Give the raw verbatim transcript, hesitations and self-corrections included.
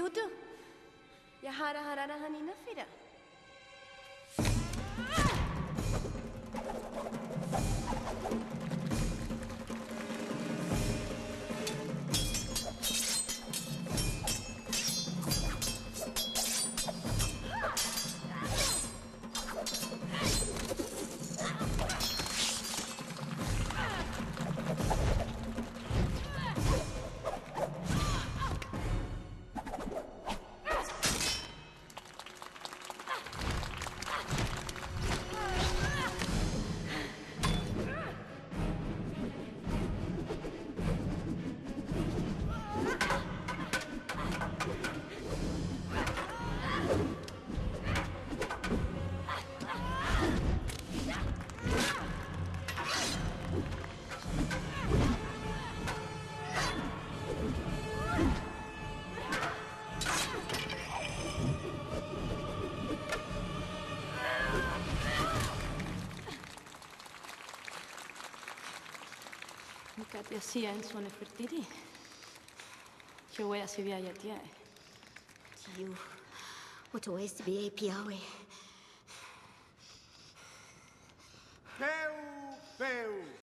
Piutu. Yahara harara hanina fira. Katia sia en suone fertidi. Che wea si via ya tia. You, what a waste to be A P I.